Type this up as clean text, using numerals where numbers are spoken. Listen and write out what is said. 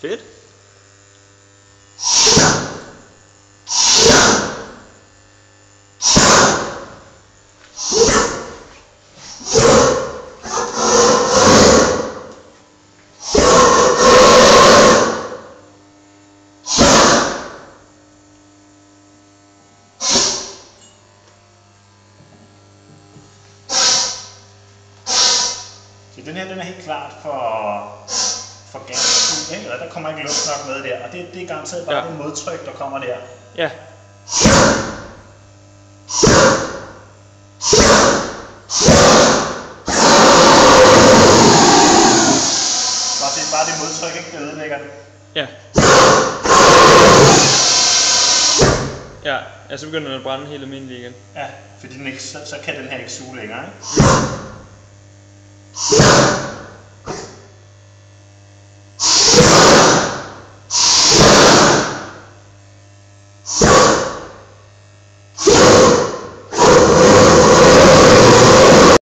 Fedt. Så den her, den er helt klart for gas, ikke? Der kommer ikke luft nok med der, og det er garanteret bare det modtryk, der kommer der. Ja. Og det er bare det modtryk, ikke, der ødelægger den. Ja. Ja, så begynder den at brænde helt almindeligt igen. Ja, fordi den ikke, så kan den her ikke suge længere, ikke?